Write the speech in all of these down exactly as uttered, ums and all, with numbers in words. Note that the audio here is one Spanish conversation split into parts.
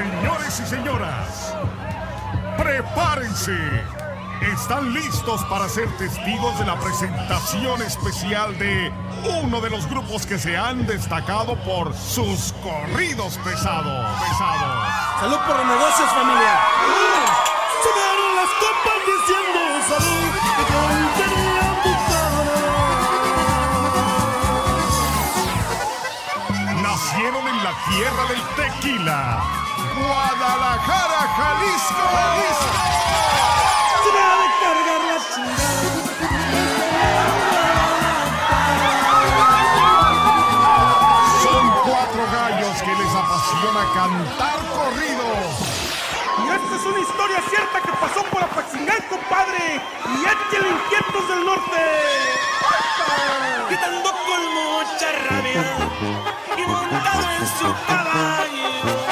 Señores y señoras, prepárense. ¿Están listos para ser testigos de la presentación especial de uno de los grupos que se han destacado por sus corridos pesados? Pesados. ¡Salud por los negocios, familia! Se me dieron las copas diciendo salud, que yo tenía bucana. Nacieron en la tierra del tequila, Guadalajara, Jalisco, Jalisco. Se me ha de cargar la chingada. Son cuatro gallos que les apasiona cantar corridos. Y esta es una historia cierta que pasó por Apaxingán, compadre. Y échale inquietos del norte. Gritando con mucha rabia y montado en su caballo.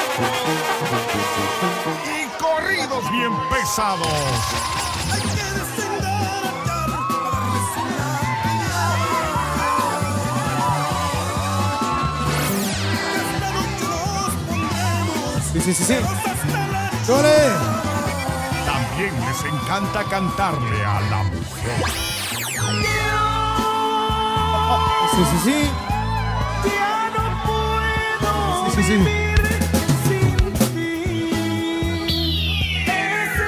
Y corridos bien pesados. Hay que descender a para darles una esta noche nos pondremos. Sí, sí, sí, sí. Hasta la ¡Chore! También les encanta cantarle a la mujer. Sí, sí, sí. ya no puedo Sí, sí, sí. vivir sin ti. Ese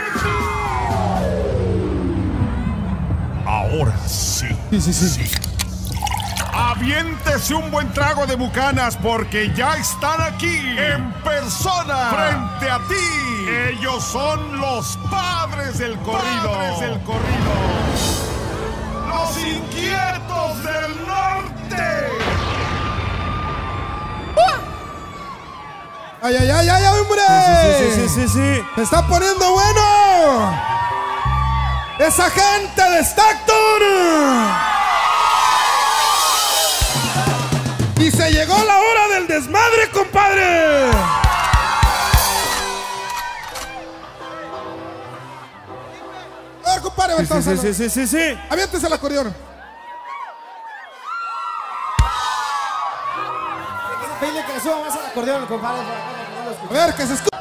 Ahora sí. Sí, sí, sí. Aviéntese un buen trago de bucanas porque ya están aquí en persona frente a ti. Ellos son los padres del corrido. Padres del corrido. Los inquietos del norte. ¡Ay, ay, ay, ay, hombre! Sí, sí, sí, sí. ¡Se está poniendo bueno! ¡Esa gente de Stockton! ¡Y se llegó la hora del desmadre, compadre! A ver, compadre, Sí, sí, sí, sí, sí, sí, sí. aviéntese el acordeón. Dile que le suba más al acordeón, compadre. A ver, que se escuche.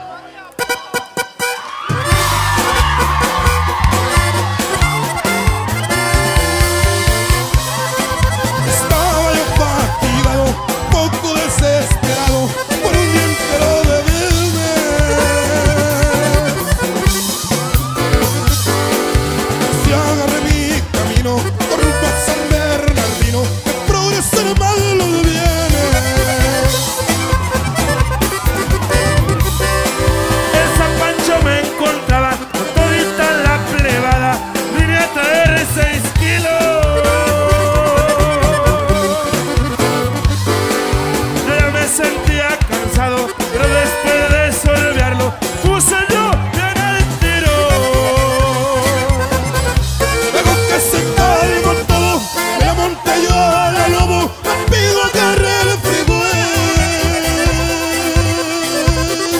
Estaba yo fatigado, poco desesperado, por un día entero de vivir. Si agarré mi camino, por rumbo a San Bernardino, que progresar mal lo viene. Esa Pancho me encontraba con todita la plebada. Vine a traer seis kilos. Ya me sentía cansado, pero después de solvearlo, puse yo bien al tiro. Luego que se calma todo, me la monté yo a la lobo, rápido agarré el freeway.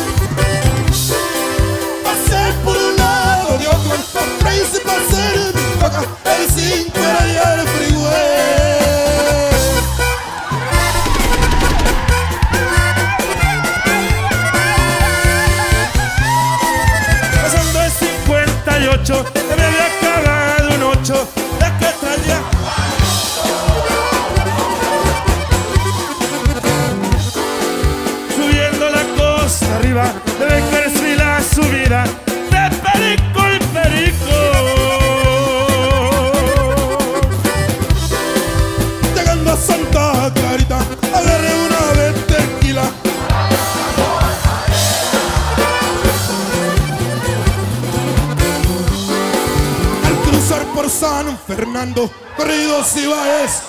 Pasé por un lado de otro, por Tracy pasé en mi boca, el cinco era ya el freeway. Pasando el cincuenta y ocho, ya me había acabado un ocho de que traía. Subiendo la costa arriba, debe crecer la subida de Perico y Perico. Llegando a Santa Clarita, agarré una de tequila. Al cruzar por San Fernando, Corridos y Valles,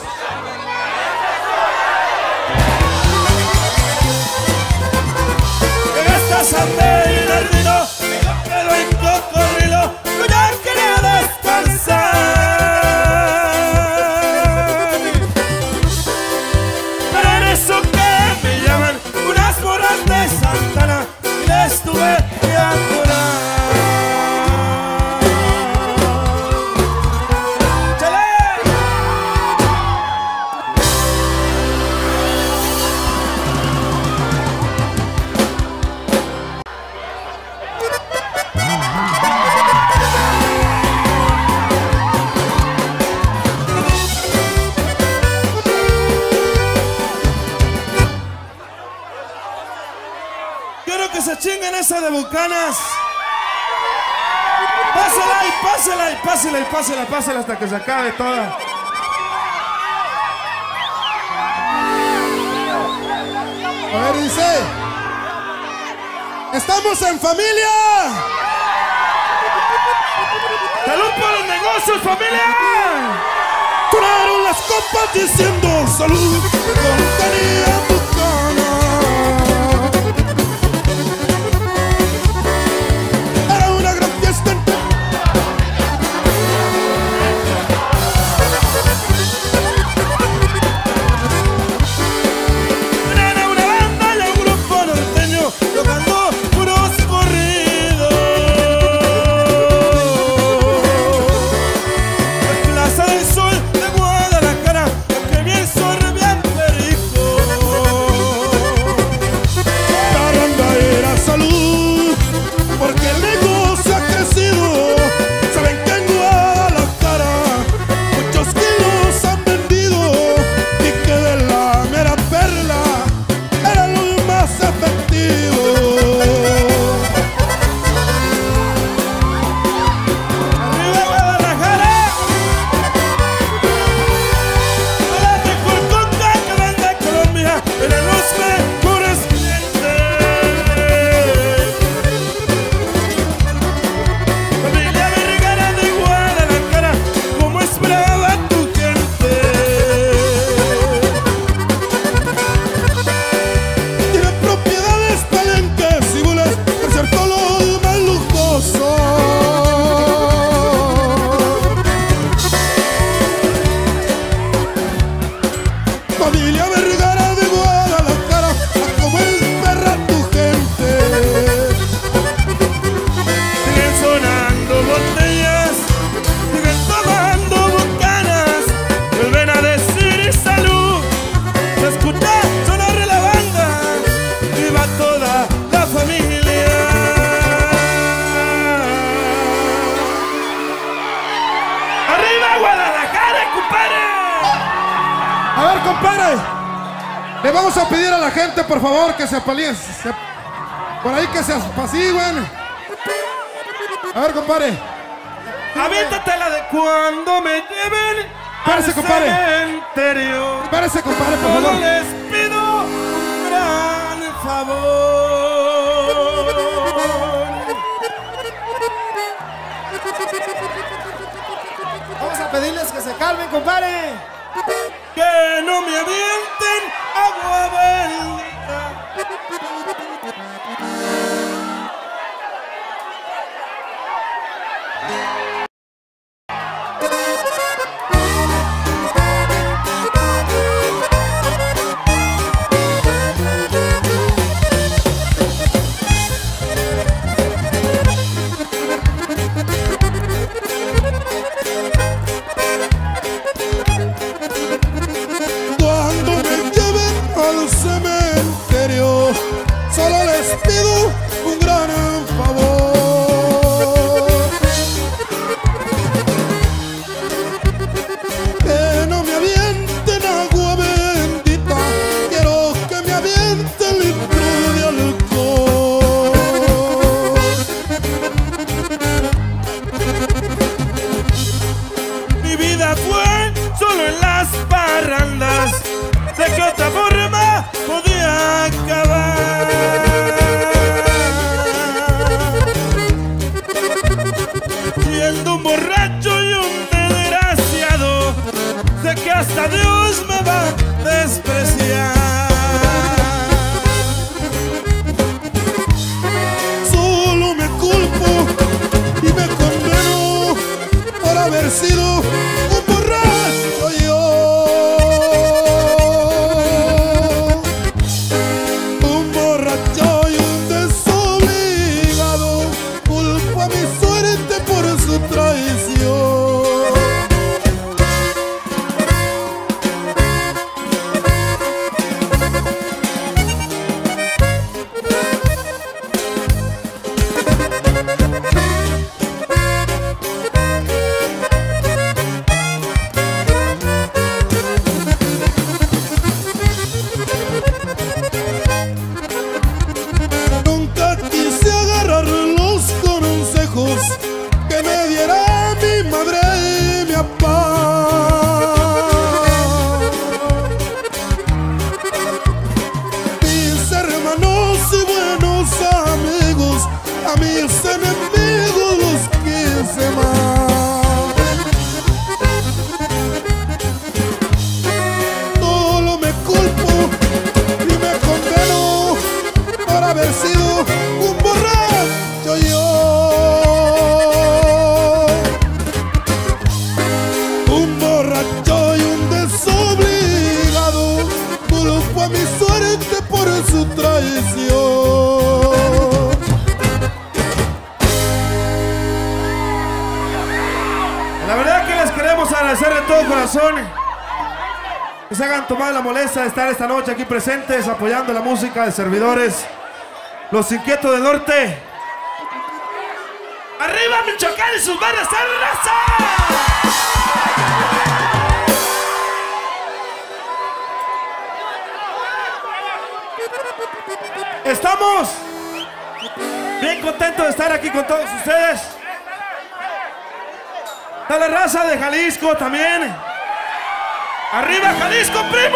Llegaste a San Bernardino, pero en Cocodrilo yo ya quería descansar. Pero en eso que me llaman unas morras de Santana y les tuve que atorar. ¡Chale! chinguen esa de Bucanas. Pásela y pásela y pásela y pásela, pásela hasta que se acabe toda. A ver, dice. ¡Estamos en familia! ¡Salud por los negocios, familia! Turaron las copas diciendo salud con Tania Bucana. Era una gran fiesta en Era una banda y un grupo norteño tocando puros corridos. En Plaza del Sol de Guadalajara, que bien sorbían perico. la ronda era salud, porque el negocio ha crecido. Saben que en Guadalajara muchos kilos han vendido y que de la mera perla era lo más efectivo. ¡Arriba Guadalajara! ¡La mejor coca que vende Colombia! ¡Eran los mejores clientes! Familia Vergara de Guadalajara, ¿cómo es brava tu gente? Tienen propiedades, palenques y bulas, por cierto los más lujosos. Familia Vergara de Guadalajara, a como el perra tu gente. Siguen sonando botellas, siguen tomando Bucanas, vuelven a decir salud. Se escucha sonar la banda, viva toda la familia. ¡Arriba Guadalajara, compadre! A ver, compadre, le vamos a pedir a la gente, por favor, que se apalíen, se- por ahí que se apacigüen. A ver, compadre, Aviéntate la de cuando me lleven Párese, al compadre. cementerio. párese, compadre, por Solo favor. les pido un gran favor. Vamos a pedirles que se calmen, compadre. Que no me avienten agua bendita. Cuando me lleven al cementerio, solo les pido un gran favor. Que no me avienten agua bendita, quiero que me avienten litro de alcohol. Mi vida fue solo en las parrandas. ¿De qué otra forma podía acabar? Siendo un borracho y un desgraciado, sé que hasta Dios me va a despreciar. Solo me culpo y me condeno por haber sido un borracho yo. Un borracho y un desobligado, culpo a mi suerte por su traición. mi papá. Mis hermanos y buenos amigos, a mis enemigos los quise más. Solo me culpo y me condeno por haber sido un borracho yo. Un borracho y un desobligado, culpo a mi suerte por su traición. La verdad que les queremos agradecer de todo corazón que se hagan tomar la molestia de estar esta noche aquí presentes apoyando la música de servidores Los Inquietos del Norte. ¡Arriba Michoacán y sus barras de raza! Estamos bien contentos de estar aquí con todos ustedes. Está la raza de Jalisco también. ¡Arriba Jalisco, primo!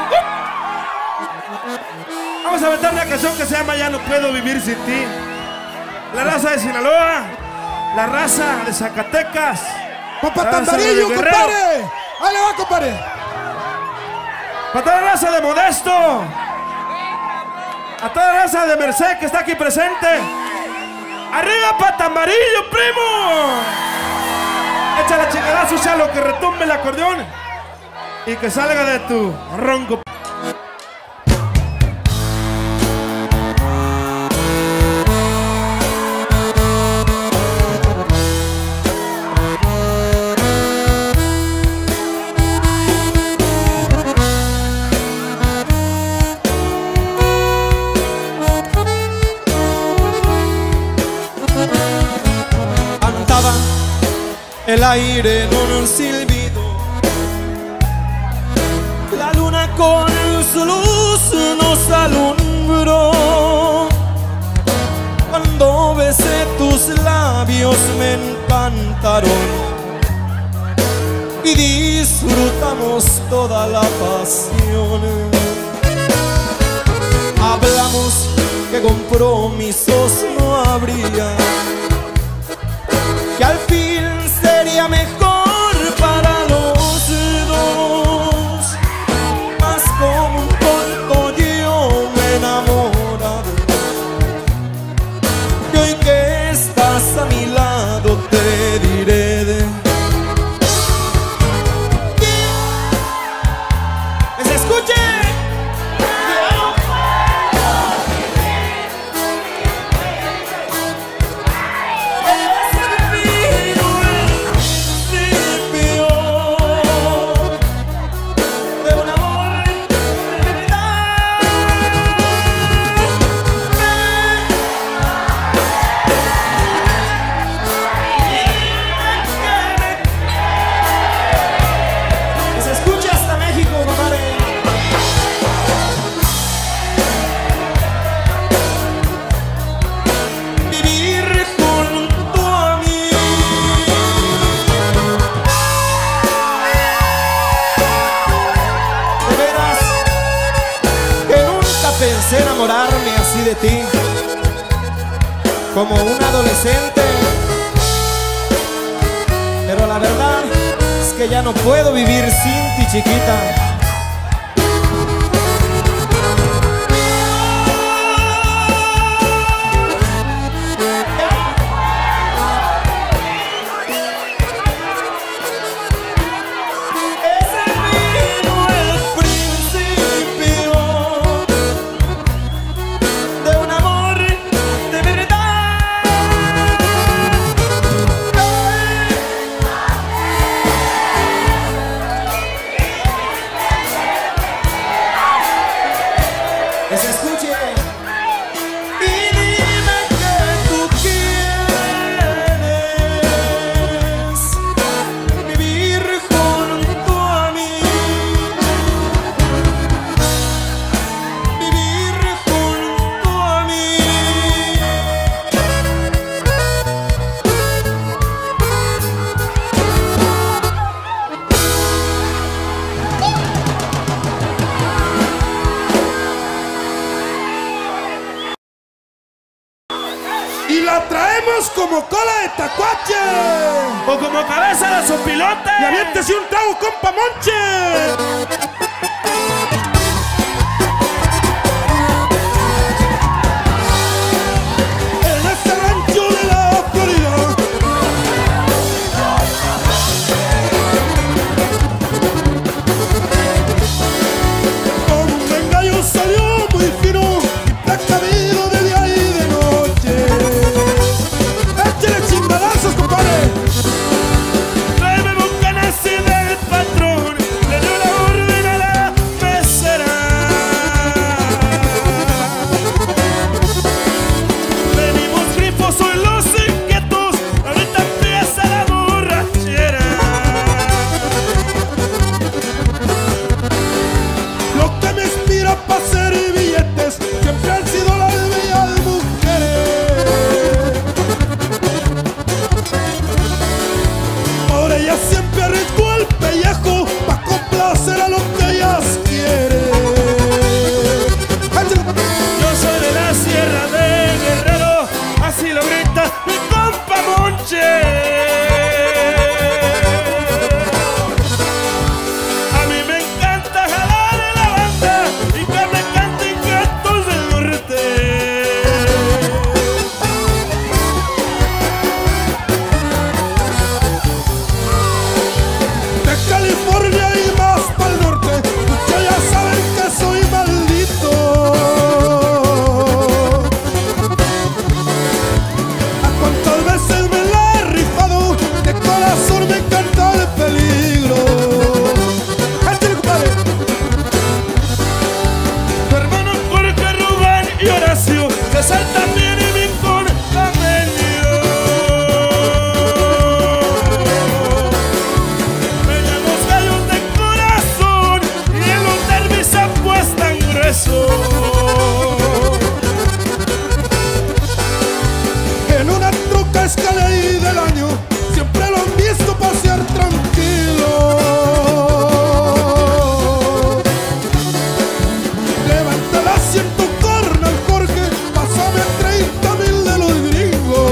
Vamos a meter una canción que se llama Ya no puedo vivir sin ti. La raza de Sinaloa, la raza de Zacatecas, ¡Compa Tambarillo, compadre! ¡Ahí le va, compadre! Para toda la raza de Modesto, a toda la raza de Merced que está aquí presente. ¡Arriba para Tambarillo, primo! Échale chingadazo, chalo, que retumbe el acordeón y que salga de tu ronco. El aire en un silbido, la luna con su luz nos alumbró. Cuando besé tus labios me encantaron y disfrutamos toda la pasión. Hablamos que compromisos no habría, que al fin sería mejor para los dos. Mas como un tonto yo me he enamorado, y hoy que estás a mi lado te diré de que se escuche. Pensé enamorarme así de ti, como un adolescente, pero la verdad es que ya no puedo vivir sin ti, chiquita. como cola de tacuache o como cabeza de sopilote. y aviéntese un trago, compa Monche. En este rancho de la Florida, con un vengallo salió muy fino y precavido de día y de noche. Échale chingadazos, compadre. Tráeme bocanas y del patrón, le dio la orden a la mesera. Venimos grifos, hoy los inquietos, ahorita empieza la borrachera. Lo que me inspira para hacer billetes siempre han sido las bellas mujeres. Por ellas siempre arriesgo el pellejo para complacer a lo que ellas quieren. Yo soy de la sierra de Guerrero, así lo grita mi compa Monche. A mí me encanta jalar en la banda y que me canten gatos del norte. De California y más para el norte, muchos ya saben que soy maldito. A cuántas veces me la he rifado, de corazón me encanta el peligro. Échale, compadre. Tu hermano Jorge, Rubén y Horacio se saltan bien y bien con Amelio. Pegan los gallos de corazón y en los derbis se apuestan grueso. En una troca Escalade del año, siempre lo han visto pasear tranquilo. Levanta el asiento, corna el Jorge, pásame treinta mil de los gringos.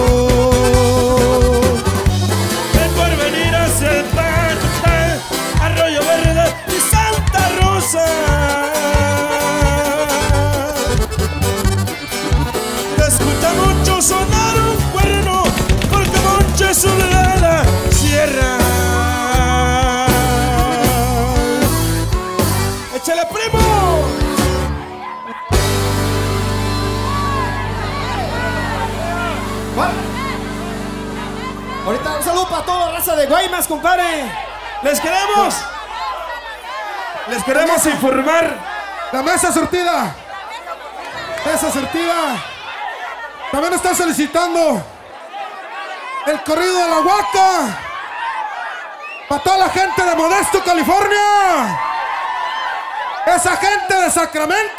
El porvenir hacia el Pancha, Arroyo Verde y Santa Rosa. Te escucha mucho sonar un cuerno, porque Monche es un de la sierra. ¡Échale, primo! Ahorita un saludo para toda la raza de Guaymas, compadre. Les queremos, les queremos informar. La mesa surtida. Mesa surtida. También está solicitando el corrido de la Huaca. Para toda la gente de Modesto, California. Esa gente de Sacramento.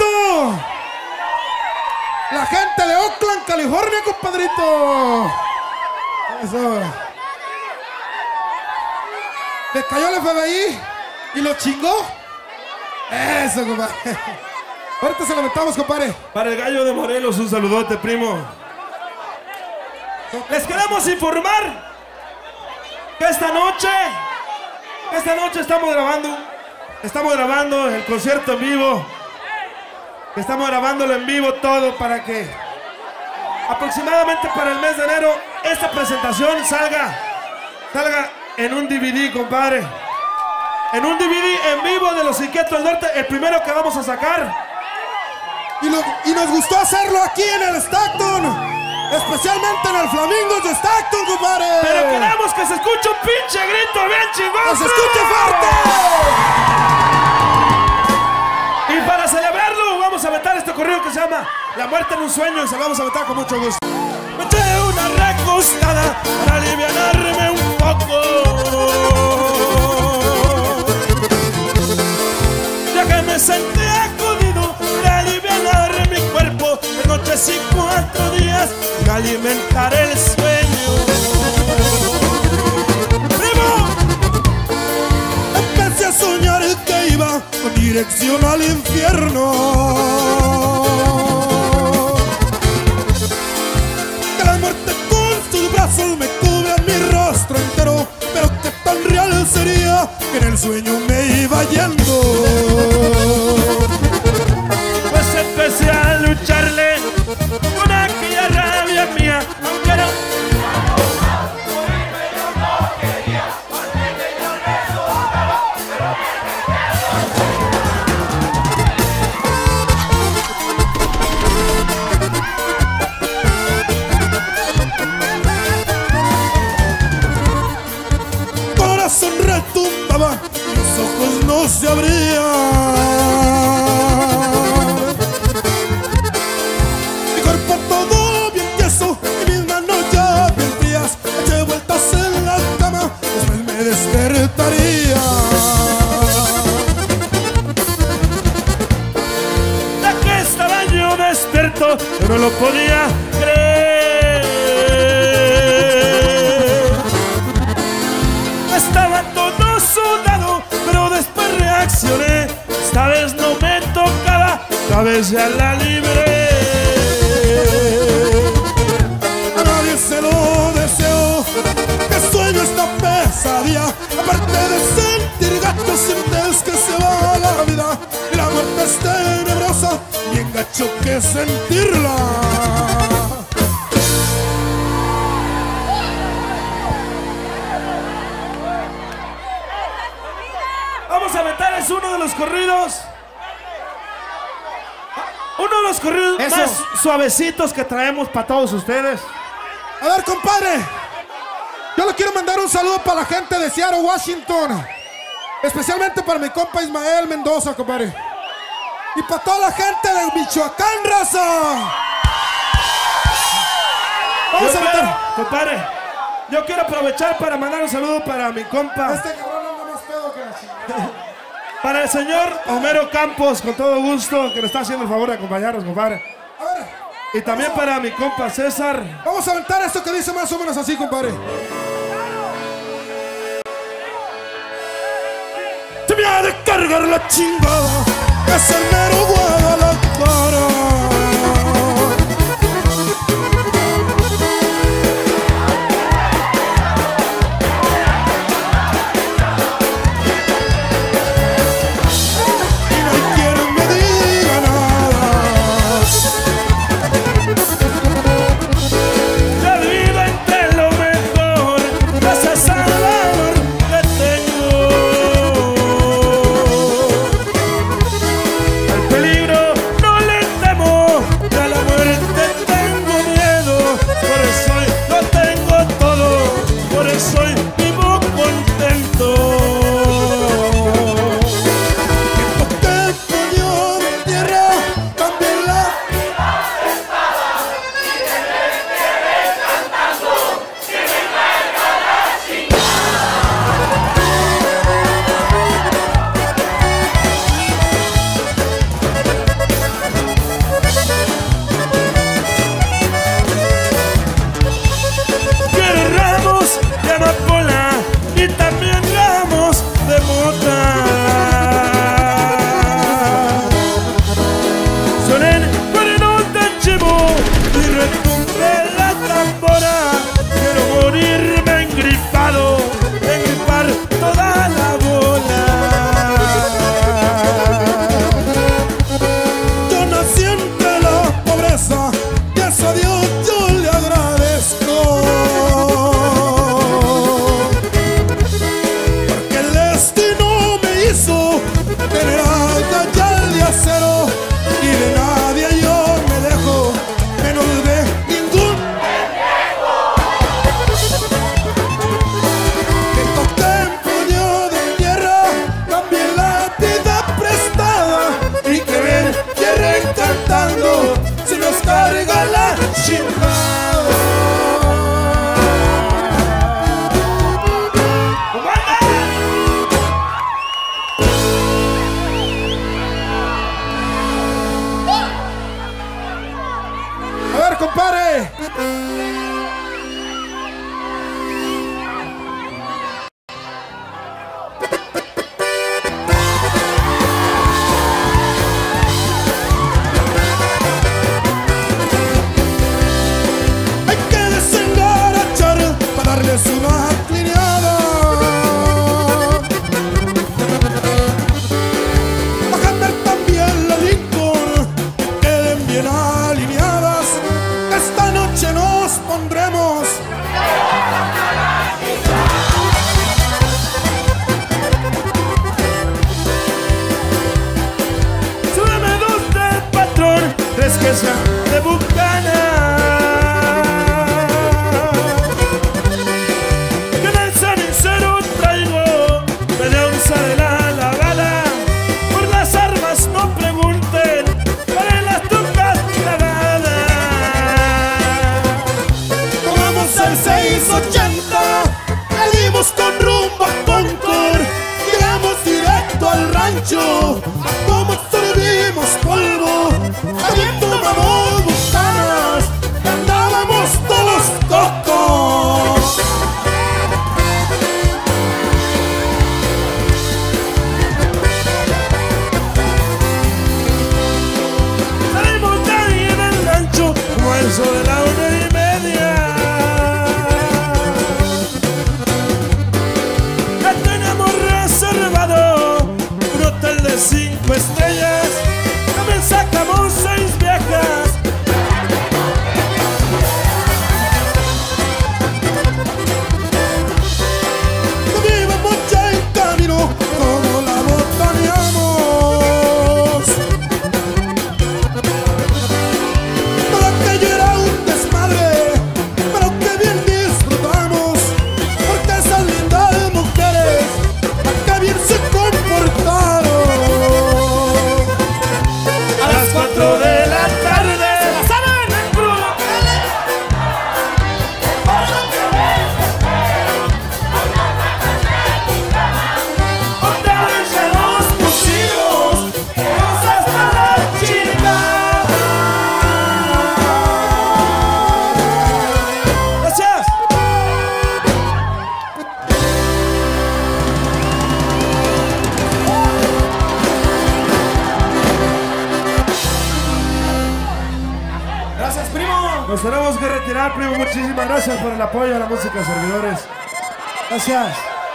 La gente de Oakland, California, compadrito. Eso. Le cayó el F B I y lo chingó. Eso, compadre. Ahorita se lo metamos, compadre. Para el gallo de Morelos, un saludote, primo. Les queremos informar que esta noche, que esta noche estamos grabando, estamos grabando el concierto en vivo, que estamos grabándolo en vivo todo para que aproximadamente para el mes de enero esta presentación salga, salga en un D V D, compadre. En un D V D en vivo de Los Inquietos del Norte, el primero que vamos a sacar. Y, lo- y nos gustó hacerlo aquí en el Stockton. Especialmente en el Flamingos de Stockton, compadre. Pero queremos que se escuche un pinche grito bien chingón. ¡Que se escuche fuerte! Y para celebrarlo vamos a meter este corrido que se llama La muerte en un sueño y se lo vamos a meter con mucho gusto. Me eché una recostada para alivianarme un poco, ya que me sentía jodido de alivianar mi cuerpo de noches y cuatro días de alimentar el sueño. ¡Primo! Empecé a soñar que iba con dirección al infierno. Que la muerte con sus brazos mi rostro entero, pero qué tan real sería que en el sueño me iba yendo. Pues empecé a lucharle con aquella rabia mía, aunque no. Corazón retumbaba, mis ojos no se abrían. Mi cuerpo todo bien tieso y mis manos ya bien frías. Eché vueltas en la cama, después me despertaría. De que estaba yo despierto, yo no lo podía creer. Estaba todo sudado, pero después reaccioné. Esta vez no me tocaba, esta vez ya la libré. A nadie se lo deseo, que sueño esta pesadilla. Aparte de sentir gato, sientes que se va la vida. Y la muerte es tenebrosa, bien gacho que sentirla. Vamos a aventarles uno de los corridos. Uno de los corridos Eso. más suavecitos que traemos para todos ustedes. A ver, compadre, yo le quiero mandar un saludo para la gente de Seattle, Washington. Especialmente para mi compa Ismael Mendoza, compadre. Y para toda la gente de Michoacán, raza. Vamos Yo a quiero, meter. compadre, yo quiero aprovechar para mandar un saludo para mi compa, Este cabrón anda más pedo que la chingada. para el señor Homero Campos, con todo gusto, que nos está haciendo el favor de acompañarnos, compadre. A ver, Y también para mi compa César. vamos a aventar esto que dice más o menos así, compadre. Se me ha de cargar la chingada, es el mero Guadalajara. Y no hay quien me diga nada. La vida entre lo mejor, gracias al amor que tengo. Al peligro no le temo, y a la muerte tengo miedo. Por eso hoy lo tengo todo, por eso hoy vivo contento. Toqué el puño de tierra, también la Quiero ramos de amapola y también ramos de mota. Suenen cuernos de chivo y retumbe la tambora. Quiero morirme engripado, engripar toda la bola. yo nací entre la pobreza y eso a Dios yo le agradezco. Porque el destino me hizo tener agallas de acero y de nadie yo me dejo, menos de ningún que toqué en puño de tierra, también la vida prestada y que ven quieren cantando se nos carga la chingada. pesquesa de Bucana. Que en el cenicero traigo media onza de la lavada. Por las armas no pregunten, para las tucas clavadas. Tomamos el seis ochenta, le dimos con rumbo a Concord. Llegamos directo al rancho, como absorbimos polvo. También tomamos bucanas, andábamos todos cocos. Salimos de ahí en el rancho como a eso de la una y media. Ya tenemos reservado un hotel de cinco estrellas. También sacamos seis viejas. No íbamos ya en camino, como la botaneamos. Todo aquello era un desmadre, pero que bien disfrutamos, porque esas lindas mujeres acá bien se comportaron. A las cuatro de la tarde ¡La saben! otra vez ya nos pusimos todos hasta la chingada. Gracias. Gracias, primo. Nos tenemos que retirar, primo. Muchísimas gracias por el apoyo a la música, servidores. Gracias.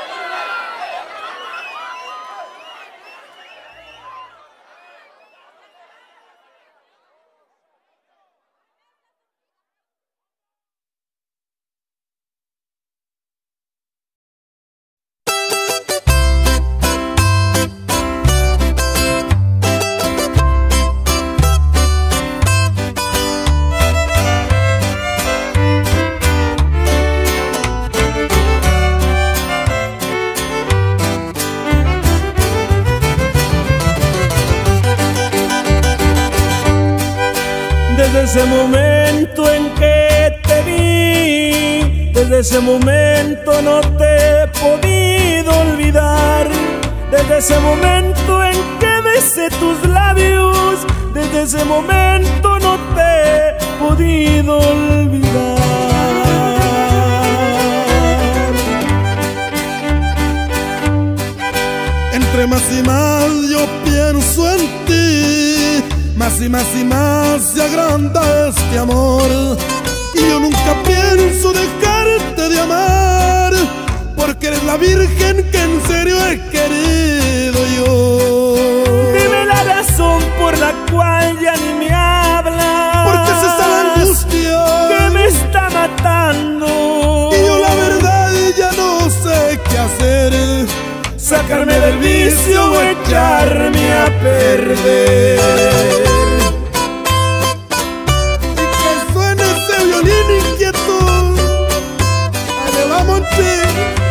Desde ese momento en que te vi, desde ese momento no te he podido olvidar. Desde ese momento en que besé tus labios, desde ese momento no te he podido olvidar. Entre más y más yo pienso en ti, más y más y más se agranda este amor. Y yo nunca pienso dejarte de amar, porque eres la virgen que en serio he querido yo. Dime la razón por la cual ya ni me hablas, Porque es esa la angustia que me está matando. y yo la verdad ya no sé qué hacer, Sacarme del vicio o echarme a perder. y que suene ese violín inquieto. Allá vamos, che.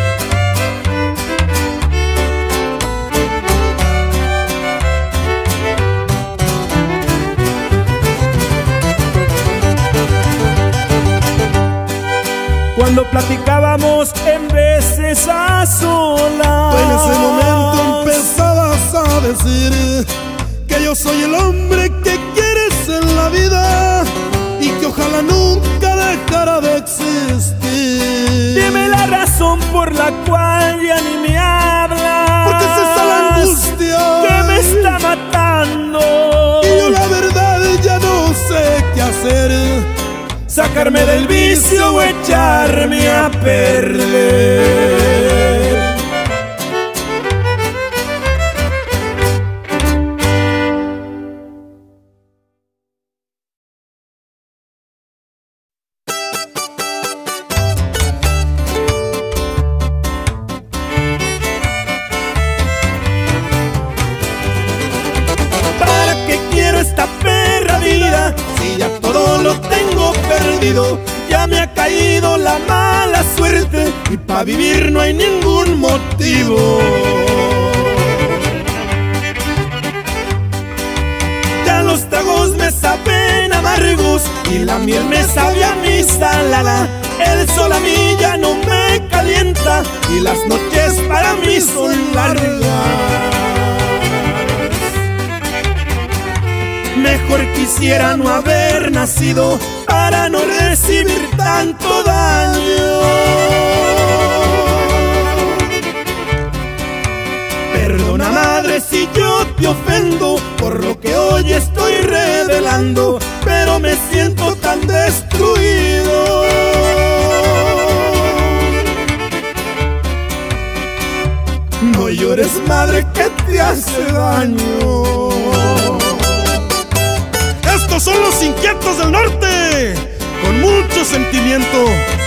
Cuando platicábamos en veces a solas, Tú en ese momento empezabas a decir que yo soy el hombre que quieres en la vida y que ojalá nunca dejara de existir. dime la razón por la cual ya ni me hablas, Porque es esa la angustia que me está matando. y yo la verdad ya no sé qué hacer, Sacarme del vicio o echarme a perder. ¿Para qué quiero esta perra vida destruido, ya me ha caído la mala suerte y pa' vivir no hay ningún motivo. Ya los tragos me saben amargos y la miel me sabe a mi salada. El sol a mí ya no me calienta y las noches para mí son largas. Mejor quisiera no haber nacido para no recibir tanto daño. Perdona, madre, si yo te ofendo por lo que hoy estoy revelando, pero me siento tan destruido. No llores, madre, que te hace daño. Estos son los inquietos del norte, con mucho sentimiento.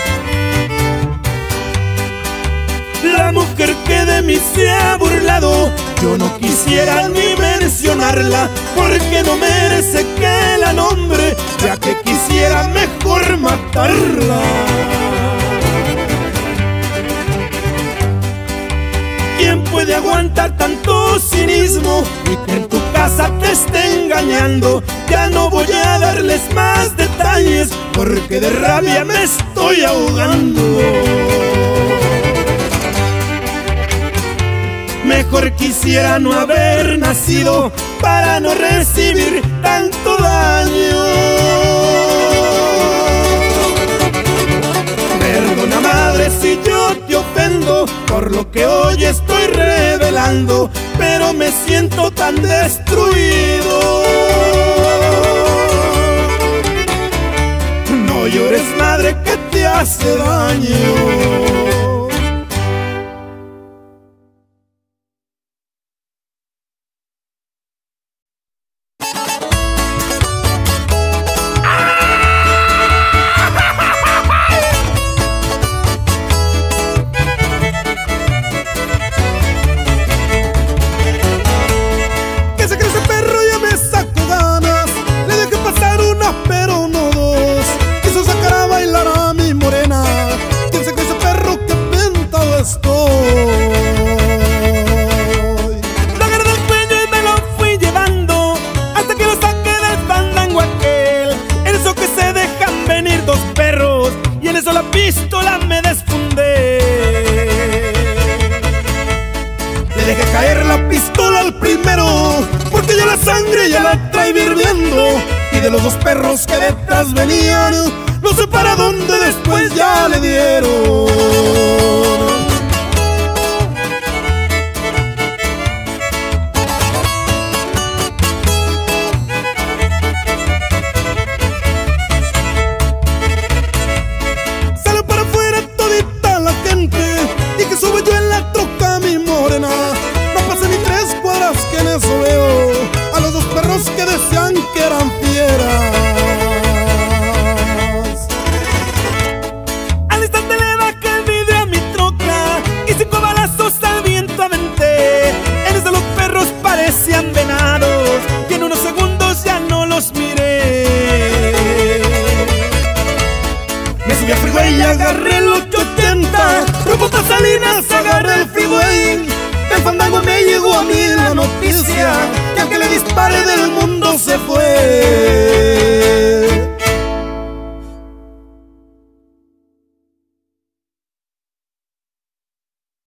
La mujer que de mí se ha burlado, yo no quisiera ni mencionarla, porque no merece que la nombre, ya que quisiera mejor matarla. ¿Quién puede aguantar tanto cinismo y que en tu casa te esté engañando? Ya no voy a darles más detalles, porque de rabia me estoy ahogando. Mejor quisiera no haber nacido para no recibir tanto daño. Perdona, madre, si yo te ofendo por lo que hoy estoy revelando, pero me siento tan destruido. No llores, madre, que te hace daño. De los dos perros que detrás venían, no sé para dónde después ya le dieron. Sale para afuera todita la gente y que sube yo en la troca mi morena. No pasé ni tres cuadras que en eso veo a los dos perros que decían que eran fieras. Al instante le bajé el vidrio a mi troca y cinco balazos al viento aventé. En eso los perros parecían venados y en unos segundos ya no los miré. Me subí a freeway y agarré el ocho ochenta, rumbo pa' Salinas, agarré el freeway. El fandango me llegó a mí la noticia que aunque le dispare del mundo se fue.